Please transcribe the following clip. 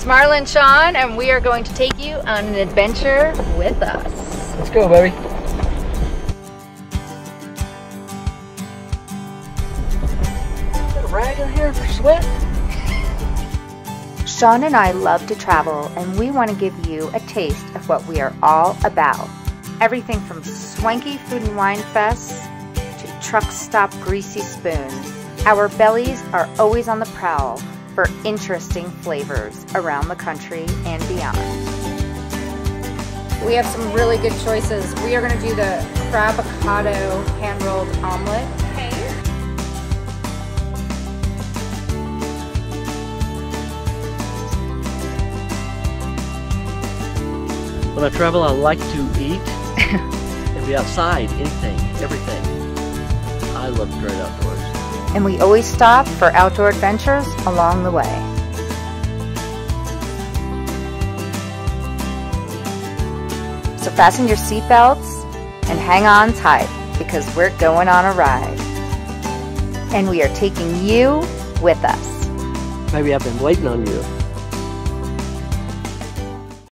It's Marla and Sean, and we are going to take you on an adventure with us. Let's go, baby. Got a rag in here for sweat? Sean and I love to travel, and we want to give you a taste of what we are all about. Everything from swanky food and wine fests to truck stop greasy spoons. Our bellies are always on the prowl for interesting flavors around the country and beyond. We have some really good choices. We are going to do the crab avocado hand-rolled omelet. When I travel, I like to eat and be outside, anything, everything. I love the great outdoors. And we always stop for outdoor adventures along the way. So fasten your seatbelts and hang on tight because we're going on a ride. And we are taking you with us. Maybe I've been waiting on you.